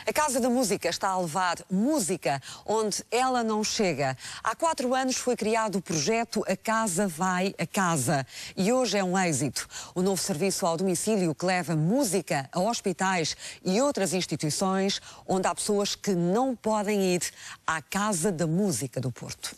A Casa da Música está a levar música onde ela não chega. Há 4 anos foi criado o projeto A Casa Vai a Casa e hoje é um êxito. O novo serviço ao domicílio que leva música a hospitais e outras instituições onde há pessoas que não podem ir à Casa da Música do Porto.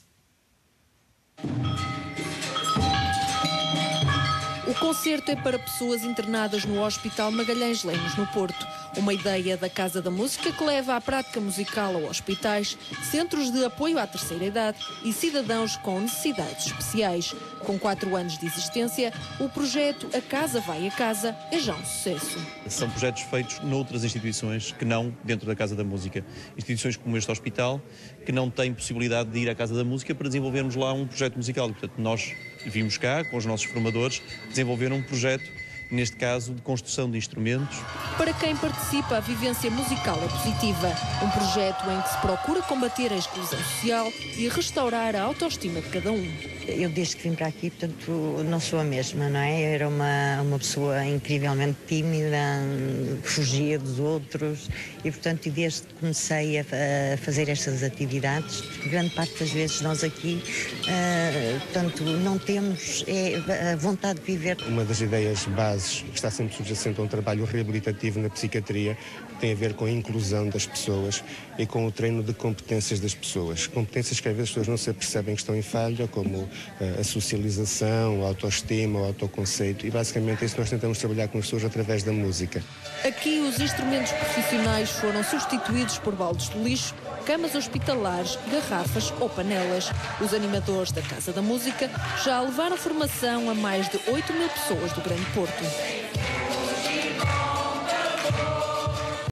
O concerto é para pessoas internadas no Hospital Magalhães Lemos, no Porto. Uma ideia da Casa da Música que leva a prática musical a hospitais, centros de apoio à terceira idade e cidadãos com necessidades especiais. Com 4 anos de existência, o projeto A Casa Vai a Casa é já um sucesso. São projetos feitos noutras instituições que não dentro da Casa da Música. Instituições como este hospital, que não têm possibilidade de ir à Casa da Música para desenvolvermos lá um projeto musical. Portanto, nós vimos cá, com os nossos formadores, desenvolver um projeto, neste caso, de construção de instrumentos. Para quem participa, a vivência musical é positiva. Um projeto em que se procura combater a exclusão social e restaurar a autoestima de cada um. Eu, desde que vim para aqui, portanto, não sou a mesma, não é? Eu era uma pessoa incrivelmente tímida, fugia dos outros e, portanto, desde que comecei a fazer estas atividades, grande parte das vezes nós aqui, portanto, não temos a vontade de viver. Uma das ideias bases que está sempre subjacente a um trabalho reabilitativo na psiquiatria tem a ver com a inclusão das pessoas e com o treino de competências das pessoas. Competências que às vezes as pessoas não se apercebem que estão em falha, como a socialização, a autoestima, o autoconceito, e basicamente isso nós tentamos trabalhar com as pessoas através da música. Aqui os instrumentos profissionais foram substituídos por baldes de lixo, camas hospitalares, garrafas ou panelas. Os animadores da Casa da Música já levaram formação a mais de 8.000 pessoas do Grande Porto.